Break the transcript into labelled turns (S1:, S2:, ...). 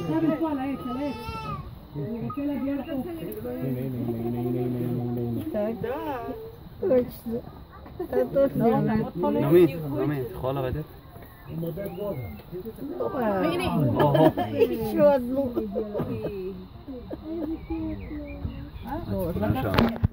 S1: עכשיו פה על העץ, על העץ. אני רוצה להגיע לפה.
S2: נעמי, את יכולה לרדת?
S3: שעוד לא.